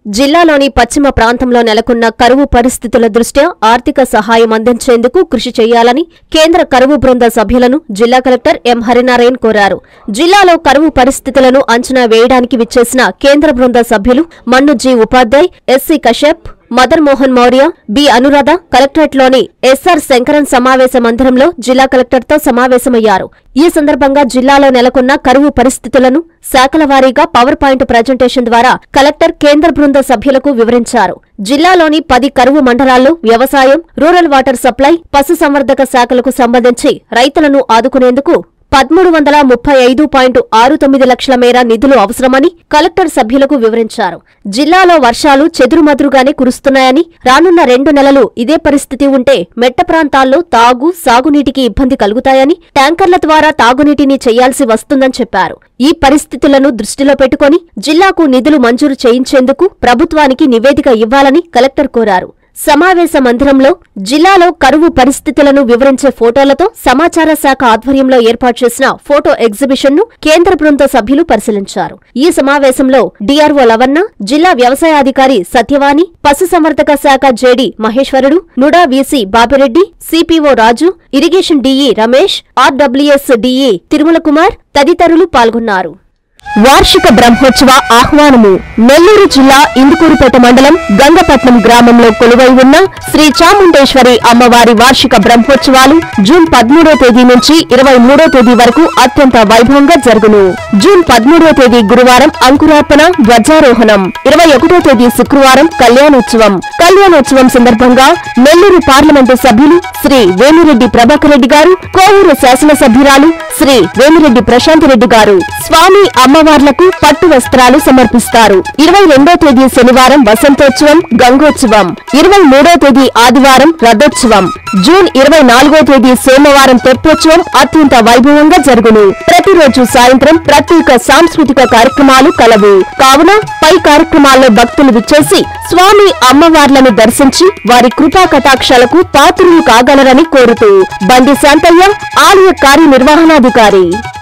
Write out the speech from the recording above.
జిల్లాలోని పశ్చిమ ప్రాంతంలో నెలకొన్న కరువు పరిస్థితుల దృష్ట్యా ఆర్థిక సహాయం అందించేందుకు కృషి చేయాలని కేంద్ర కరువు బృంద సభ్యులను జిల్లా కలెక్టర్ ఎం హరినారాయణ్ కోరారు. జిల్లాలో కరువు పరిస్థితులను అంచనా వేయడానికి విచ్చేసిన కేంద్ర బృంద సభ్యులు Mannu G Upadhyay, S C Kashyap, Madan Mohan Maurya, B Anuradha కలెక్టరేట్లోని ఎస్ఆర్ శంకరన్ సమావేశ మందిరంలో జిల్లా కలెక్టర్తో సమావేశమయ్యారు. ఈ సందర్భంగా జిల్లాలో నెలకొన్న కరువు పరిస్థితులను శాఖల వారీగా పవర్ పాయింట్ ప్రజెంటేషన్ ద్వారా కలెక్టర్ కేంద్ర బృంద సభ్యులకు వివరించారు. జిల్లాలోని 10 కరువు మండలాల్లో వ్యవసాయం, రూరల్ వాటర్ సప్లై, పశుసంవర్ధక శాఖలకు సంబంధించి రైతులను ఆదుకునేందుకు 1335.69 లక్షల మేర నిధులు అవసరమని కలెక్టర్ సభ్యులకు వివరించారు. జిల్లాలో వర్షాలు చెదురుమదురుగానే కురుస్తున్నాయని, రానున్న 2 నెలలు ఇదే పరిస్థితి ఉంటే మెట్ట ప్రాంతాల్లో తాగు, సాగునీటికి ఇబ్బంది కలుగుతాయని, ట్యాంకర్ల ద్వారా తాగునీటిని చేయాల్సి వస్తుందని చెప్పారు. ఈ పరిస్థితులను దృష్టిలో పెట్టుకుని జిల్లాకు నిధులు మంజూరు చేయించేందుకు ప్రభుత్వానికి నివేదిక ఇవ్వాలని కలెక్టర్ కోరారు. సమావేశ మందిరంలో జిల్లాలో కరువు పరిస్థితులను వివరించే ఫోటోలతో సమాచార శాఖ ఆధ్వర్యంలో ఏర్పాటు చేసిన ఫోటో ఎగ్జిబిషన్ ను కేంద్ర బృంద సభ్యులు పరిశీలించారు. ఈ సమావేశంలో డిఆర్ఓ లవన్న, జిల్లా వ్యవసాయాధికారి సత్యవాణి, పశుసంవర్ధక శాఖ JD Maheshwarudu, NUDA VC Bapireddy, CPO Raju, irrigation DE Ramesh, RWS DE Tirumala Kumar తదితరులు పాల్గొన్నారు. వార్షిక బ్రహ్మోత్సవ ఆహ్వానము. నెల్లూరు జిల్లా ఇందుకూరుపేట మండలం గంగపట్నం గ్రామంలో కొలువై ఉన్న శ్రీ చాముండేశ్వరి అమ్మవారి వార్షిక బ్రహ్మోత్సవాలు జూన్ 13వ తేదీ నుంచి 23వ తేదీ వరకు అత్యంత వైభవంగా జరుగును. జూన్ 13వ తేదీ గురువారం అంకురార్పణ, ధ్వజారోహణం, 21వ తేదీ శుక్రవారం కళ్యాణోత్సవం సందర్భంగా నెల్లూరు పార్లమెంటు సభ్యులు శ్రీ వేమిరెడ్డి ప్రభాకర్ రెడ్డి గారు, కోవూరు శాసనసభ్యురాలు శ్రీ వేమిరెడ్డి ప్రశాంత్ రెడ్డి గారు స్వామి అమ్మవార్లకు పట్టు వస్త్రాలు సమర్పిస్తారు. 22వ తేదీ శనివారం వసంతోత్సవం, గంగోత్సవం, 23వ తేదీ ఆదివారం రథోత్సవం, జూన్ 24వ తేదీ సోమవారం తెప్పోత్సవం అత్యంత వైభవంగా జరుగును. ప్రతిరోజు సాయంత్రం ప్రత్యేక సాంస్కృతిక కార్యక్రమాలు కలవు. కావున పై కార్యక్రమాల్లో భక్తులు విచ్చేసి స్వామి అమ్మవార్లను దర్శించి వారి కృపా కటాక్షాలకు పాత్రులు కాగలరని కోరుతూ బండి శాంతయ్య, ఆలయ కార్యనిర్వహణాధికారి.